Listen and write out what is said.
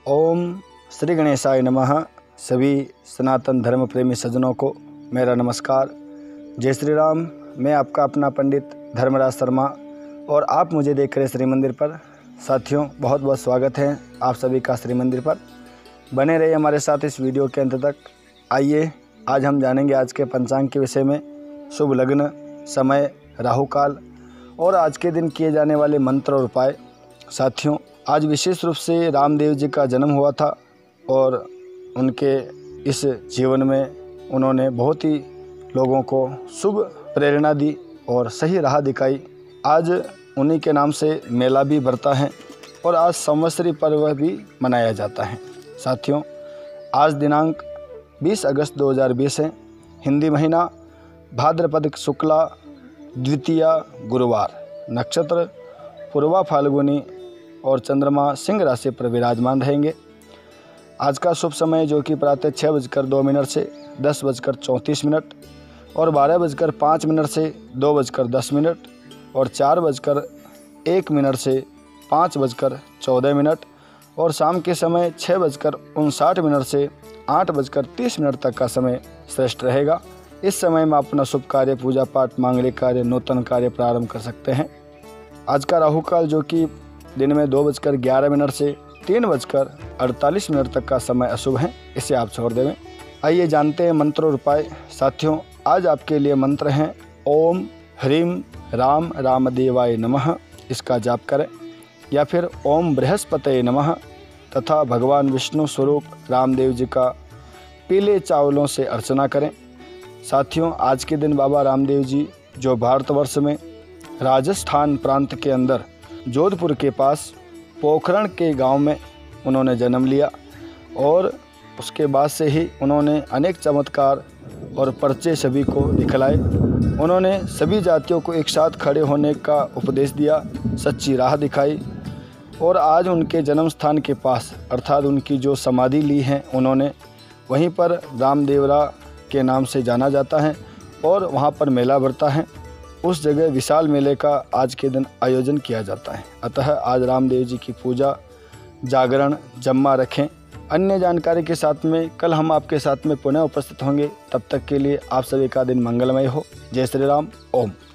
ओम श्री गणेशाय नमः। सभी सनातन धर्म प्रेमी सज्जनों को मेरा नमस्कार। जय श्री राम। मैं आपका अपना पंडित धर्मराज शर्मा और आप मुझे देख रहे श्री मंदिर पर। साथियों, बहुत बहुत स्वागत है आप सभी का श्री मंदिर पर। बने रहिए हमारे साथ इस वीडियो के अंत तक। आइए आज हम जानेंगे आज के पंचांग के विषय में, शुभ लग्न, समय, राहु काल और आज के दिन किए जाने वाले मंत्र और उपाय। साथियों, आज विशेष रूप से रामदेव जी का जन्म हुआ था और उनके इस जीवन में उन्होंने बहुत ही लोगों को शुभ प्रेरणा दी और सही राह दिखाई। आज उन्हीं के नाम से मेला भी भरता है और आज संवत्सरी पर्व भी मनाया जाता है। साथियों, आज दिनांक 20 अगस्त 2020 है। हिंदी महीना भाद्रपद शुक्ला द्वितीया गुरुवार, नक्षत्र पूर्वा फाल्गुनी और चंद्रमा सिंह राशि पर विराजमान रहेंगे। आज का शुभ समय जो कि प्रातः 6:02 से 10:34 और 12:05 से 2:10 और 4:01 से 5:14 और शाम के समय 6:59 से 8:30 तक का समय श्रेष्ठ रहेगा। इस समय में अपना शुभ कार्य, पूजा पाठ, मांगलिक कार्य, नूतन कार्य प्रारंभ कर सकते हैं। आज का राहु काल जो कि दिन में 2:11 से 3:48 तक का समय अशुभ है, इसे आप छोड़ देवें। आइए जानते हैं मंत्र और उपाय। साथियों, आज आपके लिए मंत्र हैं ओम ह्रीम राम रामदेवाय नमः, इसका जाप करें, या फिर ओम बृहस्पतये नमः तथा भगवान विष्णु स्वरूप रामदेव जी का पीले चावलों से अर्चना करें। साथियों, आज के दिन बाबा रामदेव जी जो भारतवर्ष में राजस्थान प्रांत के अंदर जोधपुर के पास पोखरण के गांव में उन्होंने जन्म लिया और उसके बाद से ही उन्होंने अनेक चमत्कार और पर्चे सभी को दिखलाए। उन्होंने सभी जातियों को एक साथ खड़े होने का उपदेश दिया, सच्ची राह दिखाई और आज उनके जन्म स्थान के पास अर्थात उनकी जो समाधि ली है उन्होंने, वहीं पर रामदेवरा के नाम से जाना जाता है और वहाँ पर मेला भरता है। उस जगह विशाल मेले का आज के दिन आयोजन किया जाता है। अतः आज रामदेव जी की पूजा, जागरण, जम्मा रखें। अन्य जानकारी के साथ में कल हम आपके साथ में पुनः उपस्थित होंगे। तब तक के लिए आप सभी का दिन मंगलमय हो। जय श्री राम। ओम।